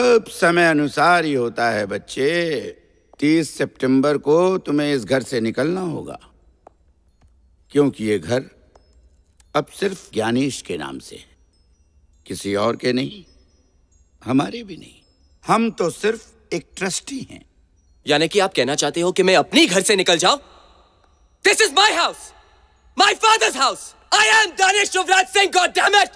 सब समय अनुसार ही होता है बच्चे। 30 सितंबर को तुम्हें इस घर से निकलना होगा, क्योंकि ये घर अब सिर्फ ज्ञानेश के नाम से है, किसी और के नहीं, हमारे भी नहीं। हम तो सिर्फ एक ट्रस्टी हैं। यानी कि आप कहना चाहते हो कि मैं अपनी घर से निकल जाऊं? This is my house, my father's house. I am Danesh Yuvraj Singh, God damn it!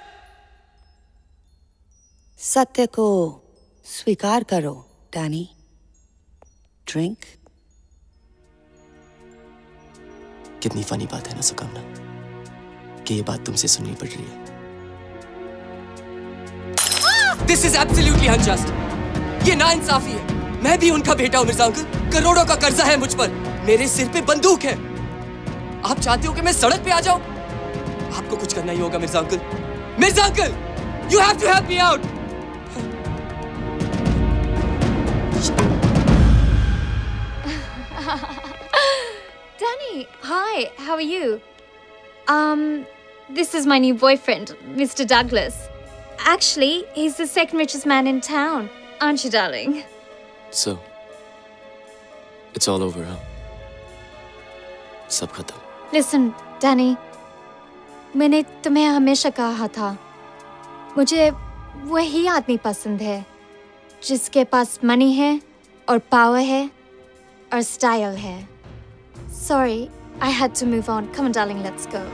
सत्य को स्वीकार करो, डैनी। ड्रिंक। कितनी फनी बात है ना सुकन्या, कि ये बात तुमसे सुननी पड़ रही है। This is absolutely unjust. ये नाइंसाफी है। मैं भी उनका बेटा हूं मिर्जा अंकल। करोड़ों का कर्जा है मुझ पर, मेरे सिर पे बंदूक है। आप चाहते हो कि मैं सड़क पे आ जाऊं? आपको कुछ करना ही होगा Mirza uncle. Mirza uncle, you have to help me out. Danny, hi, how are you? This is my new boyfriend, Mr. Douglas. Actually, he's the second richest man in town, aren't you, darling? So, it's all over, huh? सब खत्म। Listen, Danny, मैंने तुम्हें हमेशा कहा था, मुझे वही आदमी पसंद है जिसके पास मनी है और पावर है और स्टाइल है। Sorry, I had to move on. Come on, darling, let's go.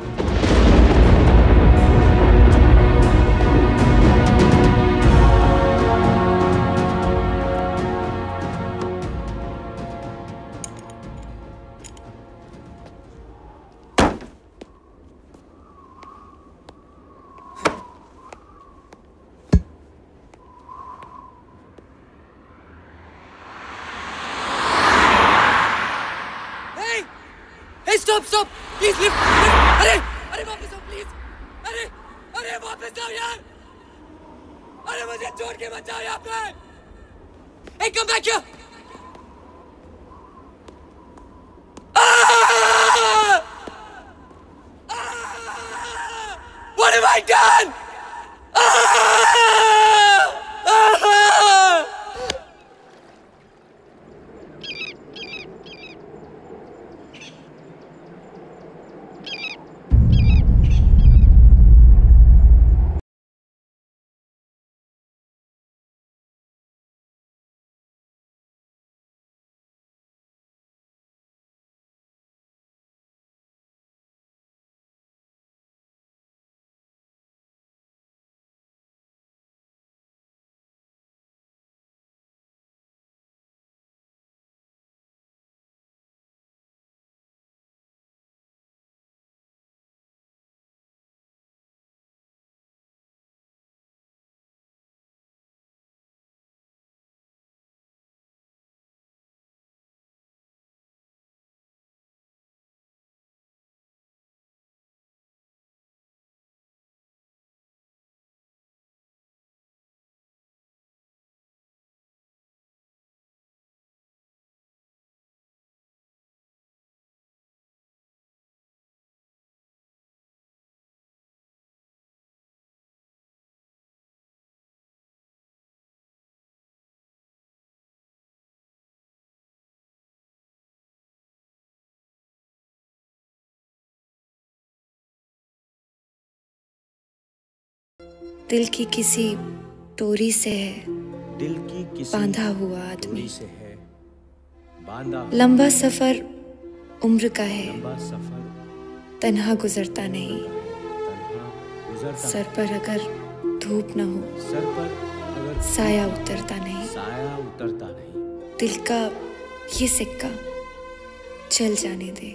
Stop! Please lift! अरे वापस आओ please! अरे वापस आओ यार! अरे मुझे छोड़ के मत जाओ यहाँ पे! Hey, come back here! What have I done? दिल की किसी डोरी से है दिल की किसी बांधा हुआ आदमी से है बांधा लंबा सफर उम्र का है, लंबा सफर तन्हा गुजरता नहीं। तन्हा गुजरता सर पर अगर धूप न हो, सर पर अगर साया उतरता नहीं। साया उतरता नहीं। दिल का ये सिक्का चल जाने दे,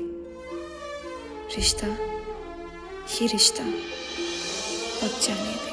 रिश्ता ये रिश्ता पक जाने दे।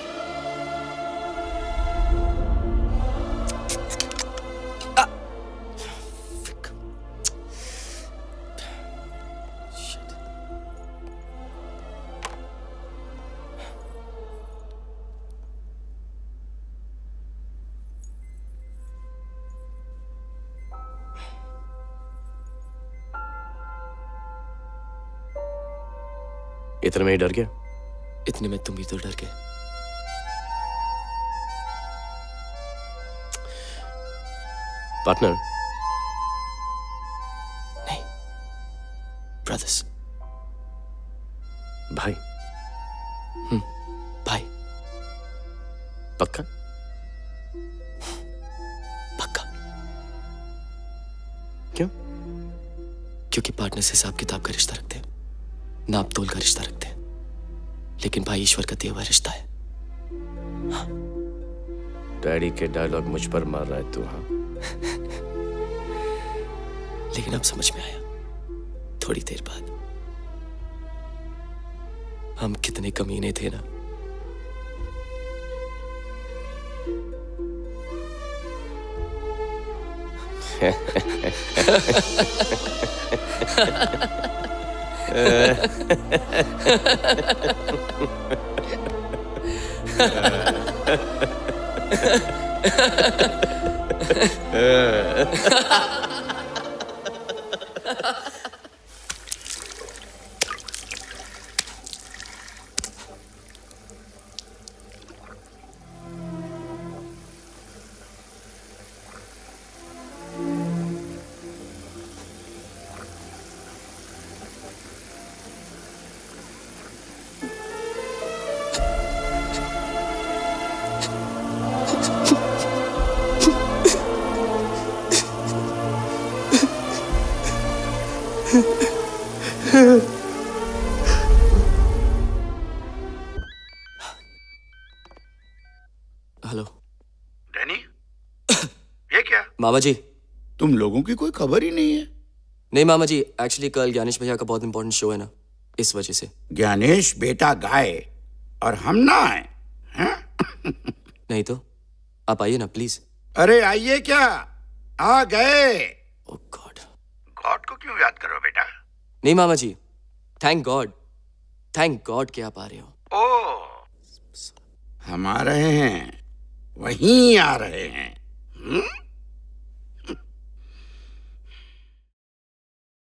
इतने में ही डर गया? इतने में तुम भी तो डर गए। पार्टनर नहीं, ब्रदर्स, भाई। भाई। पक्का? पक्का। क्यों? क्योंकि पार्टनर से हिसाब किताब का रिश्ता रखते हैं, नाप तोल का रिश्ता रखते हैं, लेकिन भाई ईश्वर का दिया हुआ रिश्ता है। हाँ। डैडी के डायलॉग मुझ पर मार रहा है तू? हाँ। लेकिन अब समझ में आया थोड़ी देर बाद, हम कितने कमीने थे ना। हेलो डैनी, ये क्या? मामा जी। तुम लोगों की कोई खबर ही नहीं है। नहीं मामा जी, एक्चुअली कल ज्ञानेश भैया का बहुत इंपॉर्टेंट शो है ना, इस वजह से। ज्ञानेश बेटा गाए और हम ना आए हैं? नहीं तो आप आइए ना प्लीज। अरे आइए क्या, आ गए। ओह गॉड। गॉड को क्यों याद करो बेटा? नहीं मामा जी, थैंक गॉड कि आप आ रहे हो। ओ, हम आ रहे हैं, वहीं आ रहे हैं।